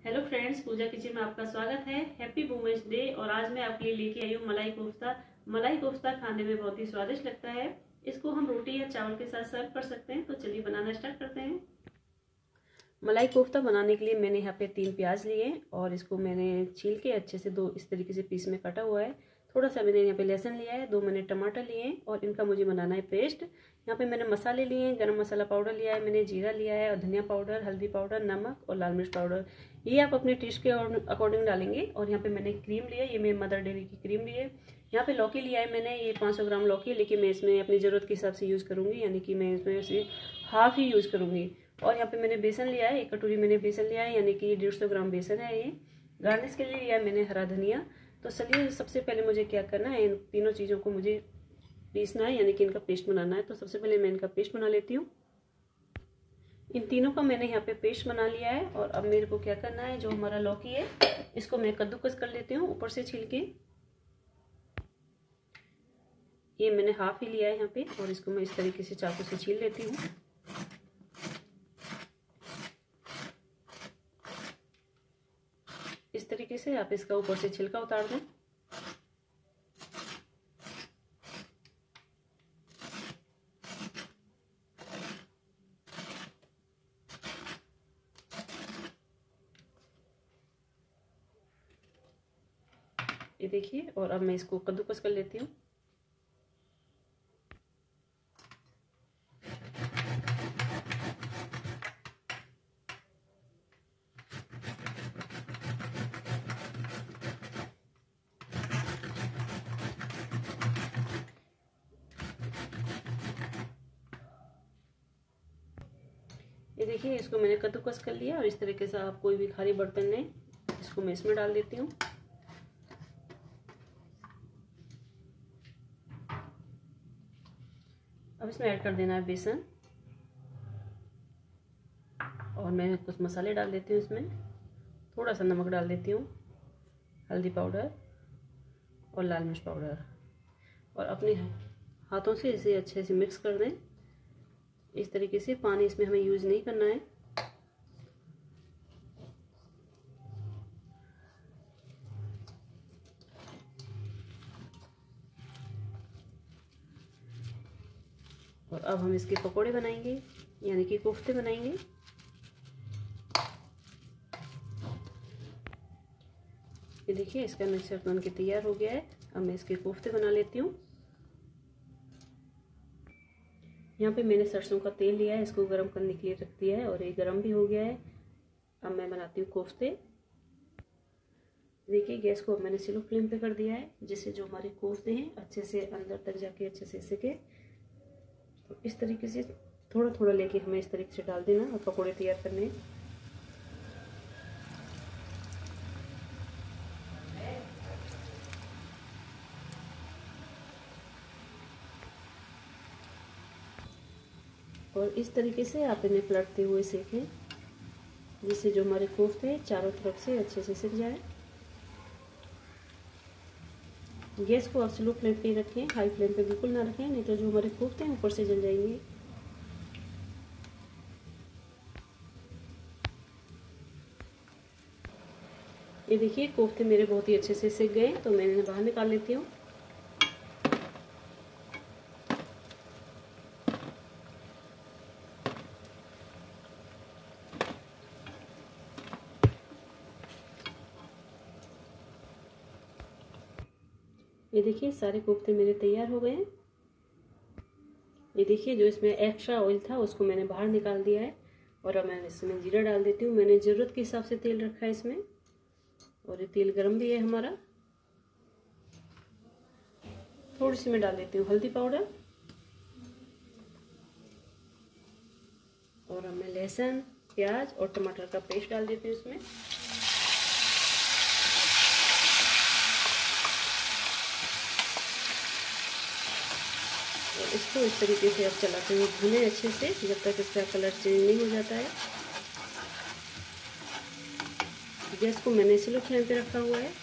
Hello friends, पूजा kitchen में आपका स्वागत है। Happy women's day. और आज मैं आपके लिए लेके आई हूँ मलाई कोफ्ता। मलाई कोफ्ता खाने में बहुत ही स्वादिष्ट लगता है। इसको हम रोटी या चावल के साथ सर्व कर सकते हैं। तो चलिए बनाना स्टार्ट करते हैं। मलाई कोफ्ता बनाने के लिए मैंने यहाँ पे 3 प्याज लिए और इसको मैंने छील के अच्छे से 2 इस तरीके से पीस में काटा हुआ है। थोड़ा सा मैंने यहाँ पे लहसुन लिया है, 2 मैंने टमाटर लिए हैं और इनका मुझे बनाना है पेस्ट। यहाँ पे मैंने मसाले लिए हैं, गरम मसाला पाउडर लिया है, मैंने जीरा लिया है और धनिया पाउडर, हल्दी पाउडर, नमक और लाल मिर्च पाउडर। ये आप अपने टेस्ट के अकॉर्डिंग डालेंगे। और यहाँ पे मैंने क्रीम लिया है, ये मैं मदर डेयरी की क्रीम ली है। यहाँ पे लौकी लिया है मैंने, ये 500 ग्राम लौकी है, लेकिन मैं इसमें अपनी ज़रूरत के हिसाब से यूज़ करूँगी, यानी कि मैं इसमें से हाफ ही यूज़ करूँगी। और यहाँ पे मैंने बेसन लिया है, 1 कटोरी मैंने बेसन लिया है, यानी कि 150 ग्राम बेसन है ये। गार्निश के लिए लिया है मैंने हरा धनिया। तो चलिए सबसे पहले मुझे क्या करना है, इन तीनों चीज़ों को मुझे पीसना है, यानी कि इनका पेस्ट बनाना है। तो सबसे पहले मैं इनका पेस्ट बना लेती हूँ। इन तीनों का मैंने यहाँ पे पेस्ट बना लिया है। और अब मेरे को क्या करना है, जो हमारा लौकी है इसको मैं कद्दूकस कर लेती हूँ ऊपर से छील के। ये मैंने हाफ ही लिया है यहाँ पे और इसको मैं इस तरीके से चाकू से छील लेती हूँ। इस तरीके से आप इसका ऊपर से छिलका उतार दें। ये देखिए, और अब मैं इसको कद्दूकस कर लेती हूँ। ये देखिए, इसको मैंने कद्दूकस कर लिया और इस तरीके से आप कोई भी खाली बर्तन लें, इसको मैं इसमें डाल देती हूँ। अब इसमें ऐड कर देना है बेसन और मैं कुछ मसाले डाल देती हूँ इसमें। थोड़ा सा नमक डाल देती हूँ, हल्दी पाउडर और लाल मिर्च पाउडर। और अपने हाथों से इसे अच्छे से मिक्स कर दें। इस तरीके से पानी इसमें हमें यूज़ नहीं करना है। और अब हम इसके पकोड़े बनाएंगे, यानी कि कोफ्ते बनाएंगे। ये देखिए, इसका मिक्सचर बन के तैयार हो गया है। अब मैं इसके कोफ्ते बना लेती हूँ। यहाँ पे मैंने सरसों का तेल लिया है, इसको गर्म करने के लिए रख दिया है और ये गर्म भी हो गया है। अब मैं बनाती हूँ कोफ्ते। देखिए, गैस को अब मैंने स्लो फ्लेम पे कर दिया है, जिससे जो हमारे कोफ्ते हैं अच्छे से अंदर तक जाके अच्छे से सिके। तो इस तरीके से थोड़ा थोड़ा लेके हमें इस तरीके से डाल देना और पकोड़े तैयार करने। और इस तरीके से आप इन्हें पलटते हुए सेकें, जिससे जो हमारे कोफ्ते हैं चारों तरफ से अच्छे से सिक जाए। गैस को आप स्लो फ्लेम पे रखें, हाई फ्लेम पे बिल्कुल ना रखें, नहीं तो जो हमारे कोफ्ते हैं ऊपर से जल जाएंगे। ये देखिए, कोफ्ते मेरे बहुत ही अच्छे से सिक गए, तो मैं इन्हें बाहर निकाल लेती हूँ। ये देखिए, सारे कोफ्ते मेरे तैयार हो गए हैं। ये देखिए, जो इसमें एक्स्ट्रा ऑयल था उसको मैंने बाहर निकाल दिया है। और अब मैं इसमें जीरा डाल देती हूँ। मैंने ज़रूरत के हिसाब से तेल रखा है इसमें, और ये तेल गरम भी है हमारा। थोड़ी सी मैं डाल देती हूँ हल्दी पाउडर। और अब मैं लहसुन, प्याज और टमाटर का पेस्ट डाल देती हूँ इसमें। और इसको इस तरीके से अब चलाते हुए भूनें अच्छे से, जब तक इसका कलर चेंज नहीं हो जाता है। गैस को मैंने स्लो फ्लेम पे रखा हुआ है।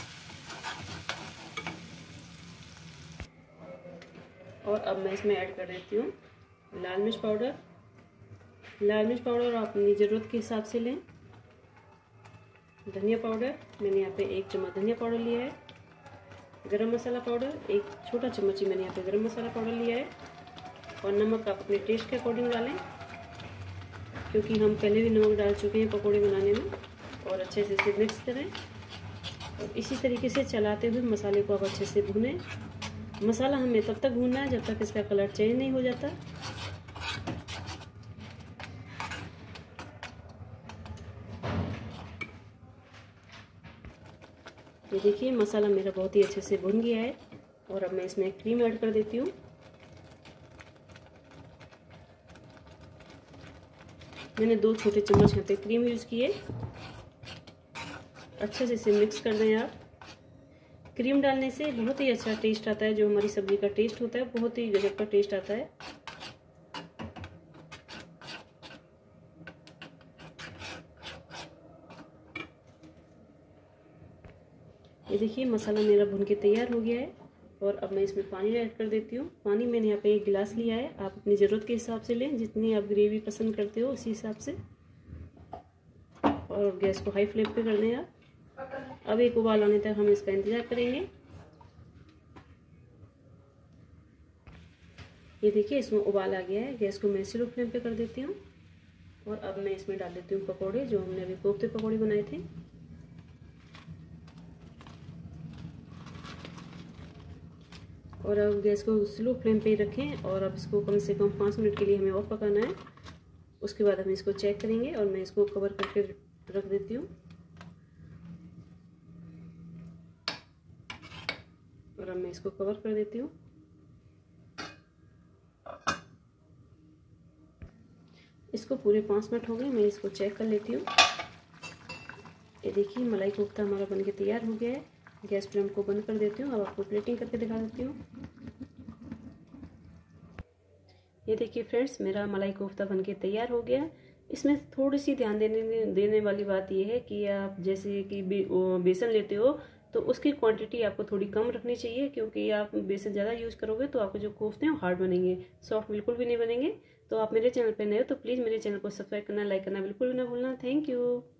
और अब मैं इसमें ऐड कर देती हूँ लाल मिर्च पाउडर। लाल मिर्च पाउडर आप अपनी ज़रूरत के हिसाब से लें। धनिया पाउडर, मैंने यहाँ पे 1 चम्मच धनिया पाउडर लिया है। गरम मसाला पाउडर 1 छोटा चम्मच ही मैंने यहाँ पे गरम मसाला पाउडर लिया है। और नमक आप अपने टेस्ट के अकॉर्डिंग डालें, क्योंकि हम पहले भी नमक डाल चुके हैं पकौड़े बनाने में। और अच्छे से इसे मिक्स करें और इसी तरीके से चलाते हुए मसाले को आप अच्छे से भूनें। मसाला हमें तब तक भूनना है जब तक इसका कलर चेंज नहीं हो जाता। ये देखिए मसाला मेरा बहुत ही अच्छे से भुन गया है। और अब मैं इसमें क्रीम ऐड कर देती हूँ। मैंने 2 छोटे चम्मच यहाँ पे क्रीम यूज़ किए। अच्छे से इसे मिक्स कर दें आप। क्रीम डालने से बहुत ही अच्छा टेस्ट आता है। जो हमारी सब्जी का टेस्ट होता है बहुत ही गजब का टेस्ट आता है। ये देखिए मसाला मेरा भुन के तैयार हो गया है। और अब मैं इसमें पानी ऐड कर देती हूँ। पानी मैंने यहाँ पे 1 गिलास लिया है। आप अपनी ज़रूरत के हिसाब से लें, जितनी आप ग्रेवी पसंद करते हो उसी हिसाब से। और गैस को हाई फ्लेम पे कर दें आप। अब एक उबाल आने तक हम इसका इंतज़ार करेंगे। ये देखिए इसमें उबाल आ गया है। गैस को मैं स्लो फ्लेम पे कर देती हूँ। और अब मैं इसमें डाल देती हूँ पकौड़े, जो हमने अभी कोफ्ते पकौड़े बनाए थे। और अब गैस को स्लो फ्लेम पे ही रखें। और अब इसको कम से कम 5 मिनट के लिए हमें और पकाना है। उसके बाद हम इसको चेक करेंगे। और मैं इसको कवर करके रख देती हूँ। और अब मैं इसको कवर कर देती हूँ। इसको पूरे 5 मिनट हो गए। मैं इसको चेक कर लेती हूँ। ये देखिए मलाई कोफ्ता हमारा बनके तैयार हो गया है। गैस फ्लेम को बंद कर देती हूँ। अब आपको प्लेटिंग करके दिखा देती हूँ। ये देखिए फ्रेंड्स, मेरा मलाई कोफ्ता बनके तैयार हो गया। इसमें थोड़ी सी ध्यान देने वाली बात यह है कि आप जैसे कि बेसन लेते हो तो उसकी क्वांटिटी आपको थोड़ी कम रखनी चाहिए, क्योंकि आप बेसन ज़्यादा यूज़ करोगे तो आपको जो कोफ्ते हैं वो हार्ड बनेंगे, सॉफ्ट बिल्कुल भी नहीं बनेंगे। तो आप मेरे चैनल पर नए हो तो प्लीज़ मेरे चैनल को सब्सक्राइब करना, लाइक करना बिल्कुल भी ना भूलना। Thank you.